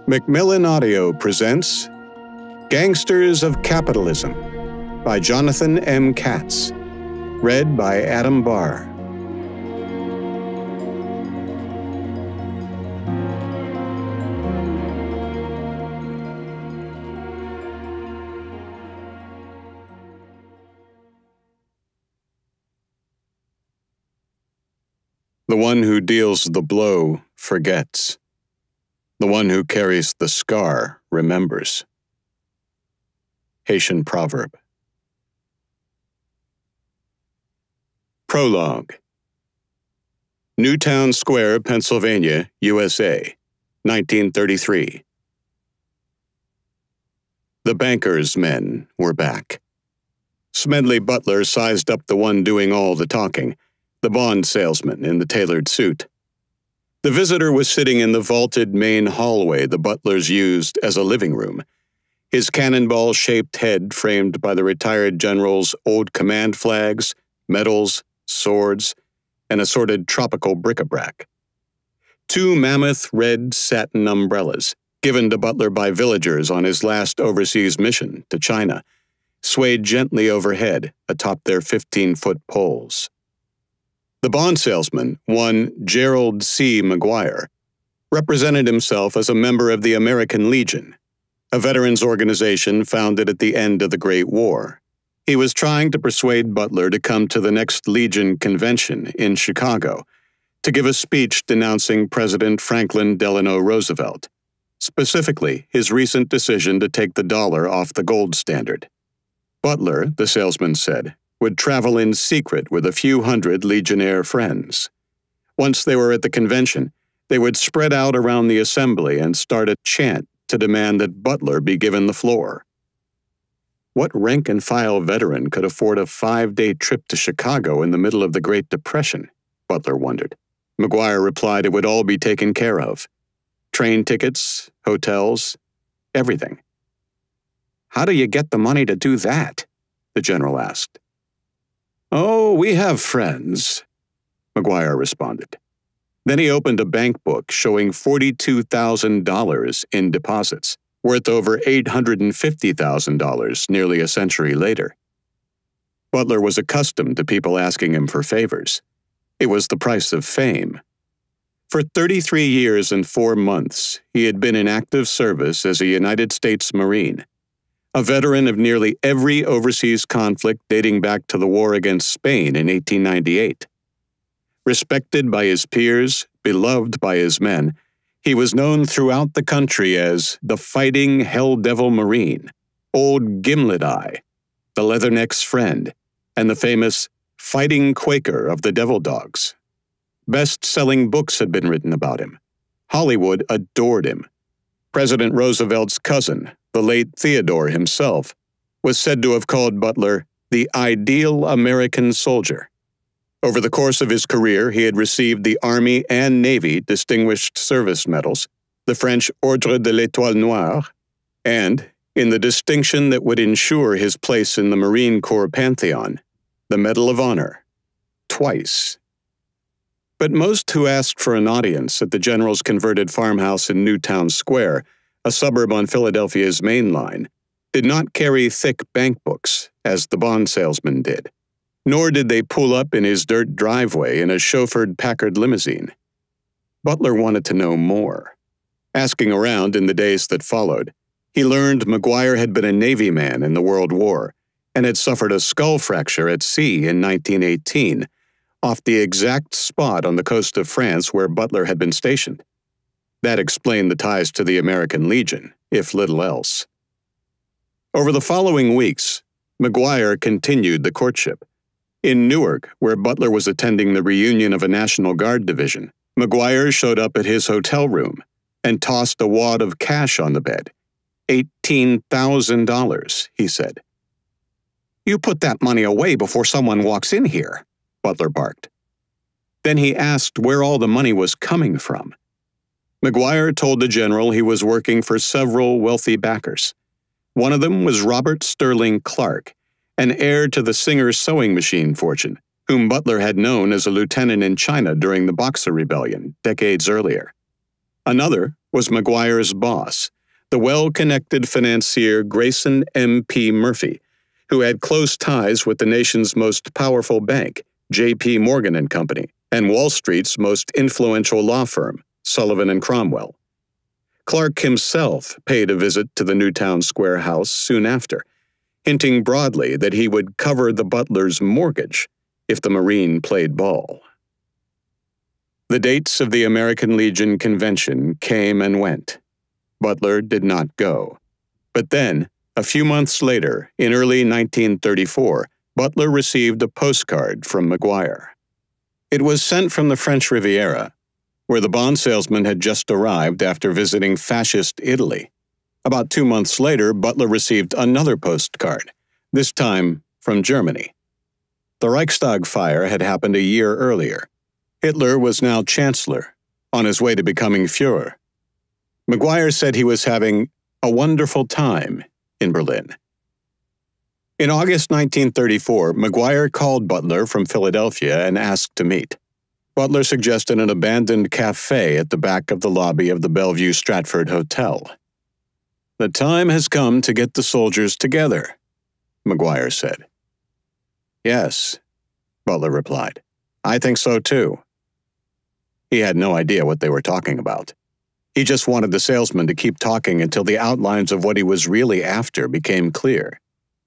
Macmillan Audio presents Gangsters of Capitalism by Jonathan M. Katz, read by Adam Barr. The one who deals the blow forgets. The one who carries the scar remembers. Haitian proverb. Prologue. Newtown Square, Pennsylvania, USA, 1933. The banker's men were back. Smedley Butler sized up the one doing all the talking, the bond salesman in the tailored suit. The visitor was sitting in the vaulted main hallway the Butlers used as a living room, his cannonball-shaped head framed by the retired general's old command flags, medals, swords, and assorted tropical bric-a-brac. Two mammoth red satin umbrellas, given to Butler by villagers on his last overseas mission to China, swayed gently overhead atop their 15-foot poles. The bond salesman, one Gerald C. McGuire, represented himself as a member of the American Legion, a veterans organization founded at the end of the Great War. He was trying to persuade Butler to come to the next Legion convention in Chicago to give a speech denouncing President Franklin Delano Roosevelt, specifically his recent decision to take the dollar off the gold standard. Butler, the salesman said, would travel in secret with a few hundred Legionnaire friends. Once they were at the convention, they would spread out around the assembly and start a chant to demand that Butler be given the floor. What rank-and-file veteran could afford a 5-day trip to Chicago in the middle of the Great Depression? Butler wondered. McGuire replied it would all be taken care of. Train tickets, hotels, everything. "How do you get the money to do that?" the general asked. "Oh, we have friends," McGuire responded. Then he opened a bank book showing $42,000 in deposits, worth over $850,000 nearly a century later. Butler was accustomed to people asking him for favors. It was the price of fame. For 33 years and 4 months, he had been in active service as a United States Marine, a veteran of nearly every overseas conflict dating back to the war against Spain in 1898. Respected by his peers, beloved by his men, he was known throughout the country as the Fighting Hell Devil Marine, Old Gimlet Eye, the Leatherneck's Friend, and the famous Fighting Quaker of the Devil Dogs. Best-selling books had been written about him. Hollywood adored him. President Roosevelt's cousin, the late Theodore himself, was said to have called Butler the ideal American soldier. Over the course of his career, he had received the Army and Navy Distinguished Service Medals, the French Ordre de l'Étoile Noire, and, in the distinction that would ensure his place in the Marine Corps Pantheon, the Medal of Honor, twice. But most who asked for an audience at the general's converted farmhouse in Newtown Square, a suburb on Philadelphia's Main Line, did not carry thick bank books, as the bond salesman did, nor did they pull up in his dirt driveway in a chauffeured Packard limousine. Butler wanted to know more. Asking around in the days that followed, he learned McGuire had been a Navy man in the World War and had suffered a skull fracture at sea in 1918, off the exact spot on the coast of France where Butler had been stationed. That explained the ties to the American Legion, if little else. Over the following weeks, McGuire continued the courtship. In Newark, where Butler was attending the reunion of a National Guard division, McGuire showed up at his hotel room and tossed a wad of cash on the bed. $18,000, he said. "You put that money away before someone walks in here," Butler barked. Then he asked where all the money was coming from. McGuire told the general he was working for several wealthy backers. One of them was Robert Sterling Clark, an heir to the Singer sewing machine fortune, whom Butler had known as a lieutenant in China during the Boxer Rebellion decades earlier. Another was McGuire's boss, the well-connected financier Grayson M.P. Murphy, who had close ties with the nation's most powerful bank, J.P. Morgan and Company, and Wall Street's most influential law firm, Sullivan and Cromwell. Clark himself paid a visit to the Newtown Square house soon after, hinting broadly that he would cover the butler's mortgage if the Marine played ball. The dates of the American Legion convention came and went. Butler did not go. But then, a few months later, in early 1934, Butler received a postcard from McGuire. It was sent from the French Riviera, where the bond salesman had just arrived after visiting fascist Italy. About 2 months later, Butler received another postcard, this time from Germany. The Reichstag fire had happened a year earlier. Hitler was now chancellor, on his way to becoming Führer. McGuire said he was having a wonderful time in Berlin. In August 1934, McGuire called Butler from Philadelphia and asked to meet. Butler suggested an abandoned cafe at the back of the lobby of the Bellevue Stratford Hotel. "The time has come to get the soldiers together," McGuire said. "Yes," Butler replied. "I think so too." He had no idea what they were talking about. He just wanted the salesman to keep talking until the outlines of what he was really after became clear.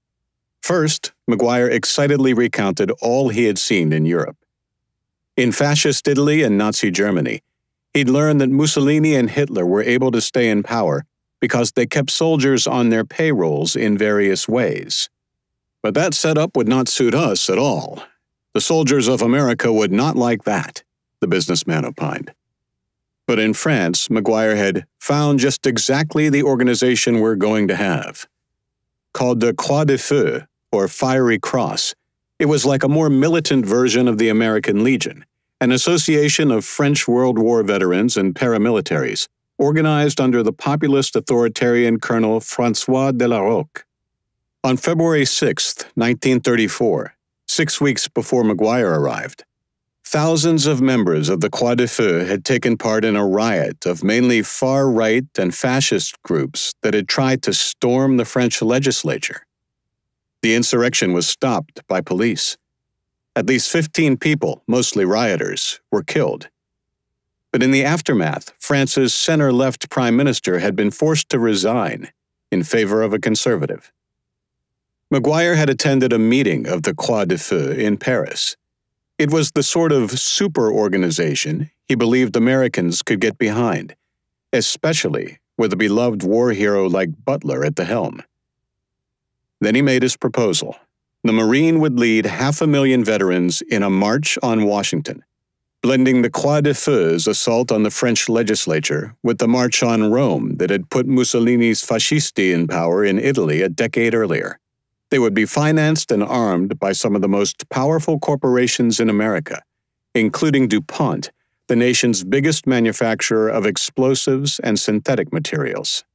First, McGuire excitedly recounted all he had seen in Europe. In fascist Italy and Nazi Germany, he'd learned that Mussolini and Hitler were able to stay in power because they kept soldiers on their payrolls in various ways. But that setup would not suit us at all. The soldiers of America would not like that, the businessman opined. But in France, McGuire had found just exactly the organization we're going to have. Called the Croix de Feu, or Fiery Cross, it was like a more militant version of the American Legion, an association of French World War veterans and paramilitaries, organized under the populist authoritarian Colonel François de la Roque. On February 6, 1934, 6 weeks before McGuire arrived, thousands of members of the Croix de Feu had taken part in a riot of mainly far-right and fascist groups that had tried to storm the French legislature. The insurrection was stopped by police. At least 15 people, mostly rioters, were killed. But in the aftermath, France's center-left prime minister had been forced to resign in favor of a conservative. McGuire had attended a meeting of the Croix de Feu in Paris. It was the sort of super-organization he believed Americans could get behind, especially with a beloved war hero like Butler at the helm. Then he made his proposal. The Marine would lead 500,000 veterans in a march on Washington, blending the Croix de Feu's assault on the French legislature with the march on Rome that had put Mussolini's fascisti in power in Italy a decade earlier. They would be financed and armed by some of the most powerful corporations in America, including DuPont, the nation's biggest manufacturer of explosives and synthetic materials.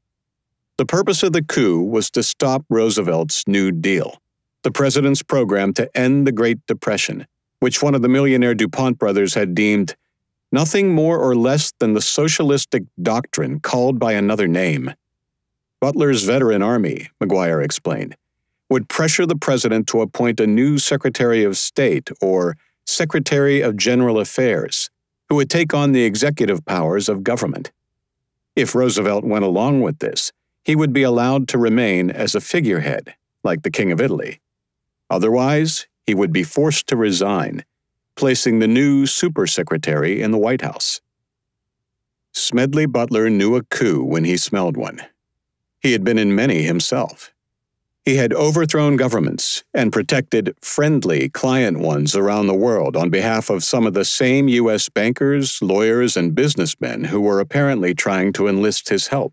The purpose of the coup was to stop Roosevelt's New Deal, the president's program to end the Great Depression, which one of the millionaire DuPont brothers had deemed nothing more or less than the socialistic doctrine called by another name. Butler's veteran army, McGuire explained, would pressure the president to appoint a new Secretary of State or Secretary of General Affairs, who would take on the executive powers of government. If Roosevelt went along with this, he would be allowed to remain as a figurehead, like the King of Italy. Otherwise, he would be forced to resign, placing the new super secretary in the White House. Smedley Butler knew a coup when he smelled one. He had been in many himself. He had overthrown governments and protected friendly client ones around the world on behalf of some of the same U.S. bankers, lawyers, and businessmen who were apparently trying to enlist his help.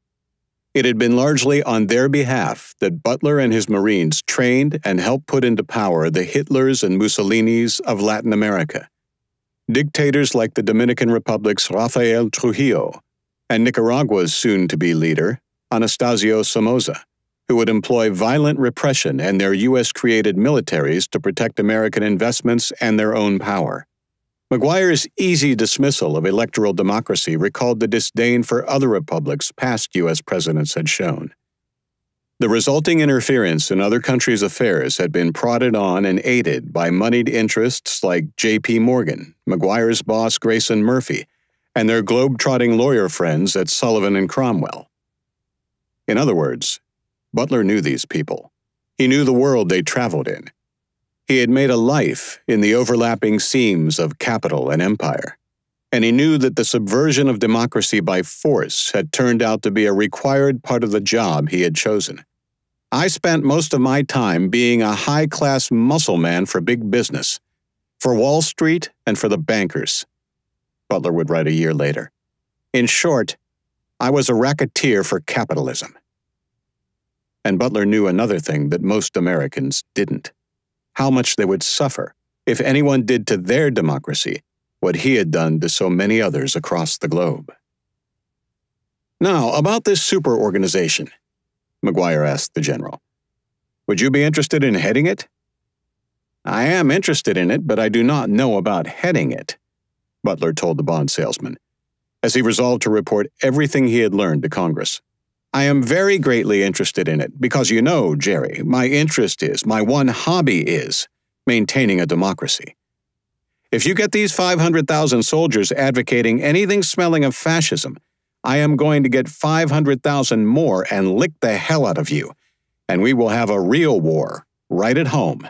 It had been largely on their behalf that Butler and his Marines trained and helped put into power the Hitlers and Mussolinis of Latin America, dictators like the Dominican Republic's Rafael Trujillo, and Nicaragua's soon-to-be leader, Anastasio Somoza, who would employ violent repression and their U.S.-created militaries to protect American investments and their own power. McGuire's easy dismissal of electoral democracy recalled the disdain for other republics past U.S. presidents had shown. The resulting interference in other countries' affairs had been prodded on and aided by moneyed interests like J.P. Morgan, McGuire's boss Grayson Murphy, and their globe-trotting lawyer friends at Sullivan and Cromwell. In other words, Butler knew these people. He knew the world they traveled in. He had made a life in the overlapping seams of capital and empire, and he knew that the subversion of democracy by force had turned out to be a required part of the job he had chosen. I spent most of my time being a high-class muscle man for big business, for Wall Street and for the bankers, Butler would write a year later. In short, I was a racketeer for capitalism. And Butler knew another thing that most Americans didn't: how much they would suffer if anyone did to their democracy what he had done to so many others across the globe. Now, about this superorganization, McGuire asked the general. Would you be interested in heading it? I am interested in it, but I do not know about heading it, Butler told the bond salesman, as he resolved to report everything he had learned to Congress. I am very greatly interested in it because, you know, Jerry, my one hobby is maintaining a democracy. If you get these 500,000 soldiers advocating anything smelling of fascism, I am going to get 500,000 more and lick the hell out of you, and we will have a real war right at home.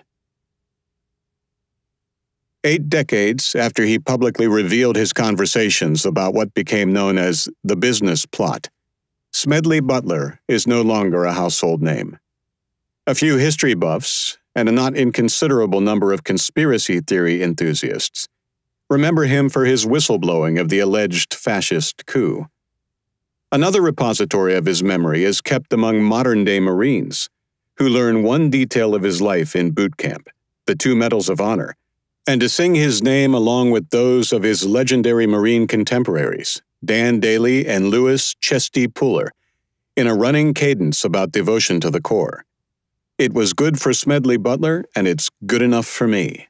8 decades after he publicly revealed his conversations about what became known as the business plot, Smedley Butler is no longer a household name. A few history buffs, and a not inconsiderable number of conspiracy theory enthusiasts, remember him for his whistleblowing of the alleged fascist coup. Another repository of his memory is kept among modern-day Marines, who learn one detail of his life in boot camp, the 2 Medals of Honor, and to sing his name along with those of his legendary Marine contemporaries, Dan Daly and Louis Chesty Puller, in a running cadence about devotion to the Corps. It was good for Smedley Butler, and it's good enough for me.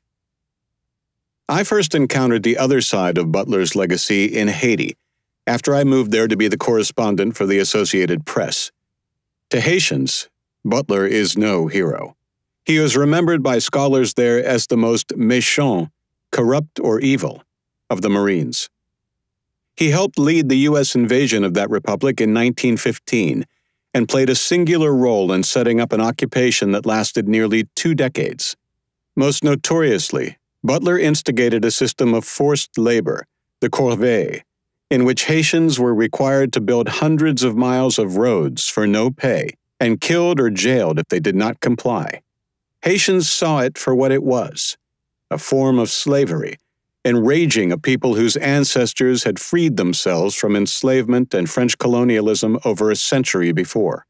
I first encountered the other side of Butler's legacy in Haiti, after I moved there to be the correspondent for the Associated Press. To Haitians, Butler is no hero. He is remembered by scholars there as the most méchant, corrupt or evil, of the Marines. He helped lead the U.S. invasion of that republic in 1915 and played a singular role in setting up an occupation that lasted nearly 2 decades. Most notoriously, Butler instigated a system of forced labor, the corvée, in which Haitians were required to build hundreds of miles of roads for no pay and killed or jailed if they did not comply. Haitians saw it for what it was, a form of slavery, enraging a people whose ancestors had freed themselves from enslavement and French colonialism over a century before.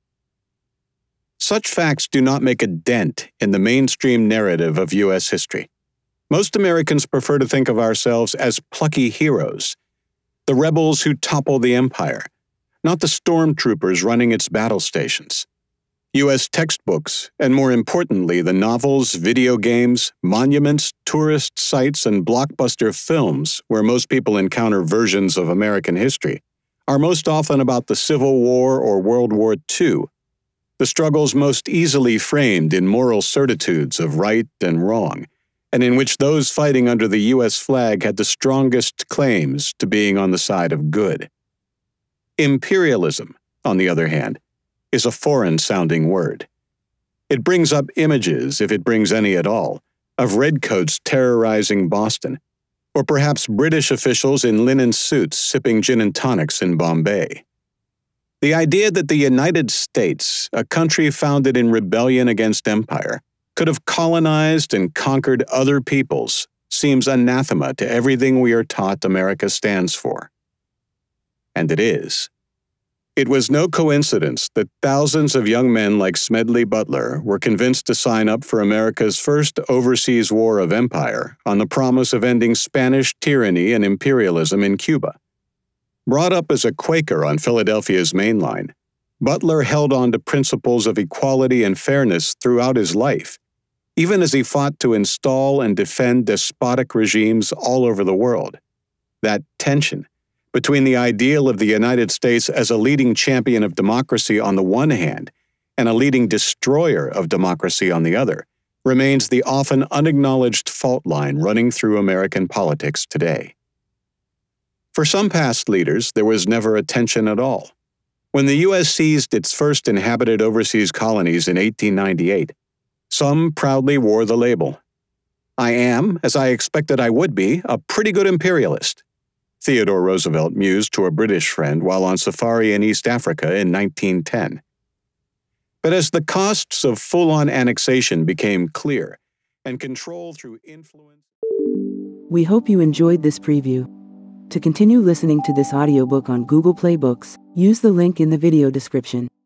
Such facts do not make a dent in the mainstream narrative of U.S. history. Most Americans prefer to think of ourselves as plucky heroes, the rebels who topple the empire, not the stormtroopers running its battle stations. U.S. textbooks, and more importantly, the novels, video games, monuments, tourist sites, and blockbuster films where most people encounter versions of American history, are most often about the Civil War or World War II, the struggles most easily framed in moral certitudes of right and wrong, and in which those fighting under the U.S. flag had the strongest claims to being on the side of good. Imperialism, on the other hand, is a foreign-sounding word. It brings up images, if it brings any at all, of redcoats terrorizing Boston, or perhaps British officials in linen suits sipping gin and tonics in Bombay. The idea that the United States, a country founded in rebellion against empire, could have colonized and conquered other peoples seems anathema to everything we are taught America stands for. And it is. It was no coincidence that thousands of young men like Smedley Butler were convinced to sign up for America's first overseas war of empire on the promise of ending Spanish tyranny and imperialism in Cuba. Brought up as a Quaker on Philadelphia's main line, Butler held on to principles of equality and fairness throughout his life, even as he fought to install and defend despotic regimes all over the world. That tension between the ideal of the United States as a leading champion of democracy on the one hand and a leading destroyer of democracy on the other remains the often unacknowledged fault line running through American politics today. For some past leaders, there was never a tension at all. When the U.S. seized its first inhabited overseas colonies in 1898, some proudly wore the label, "I am, as I expected I would be, a pretty good imperialist," Theodore Roosevelt mused to a British friend while on safari in East Africa in 1910. But as the costs of full-on annexation became clear and control through influence... We hope you enjoyed this preview. To continue listening to this audiobook on Google Play Books, use the link in the video description.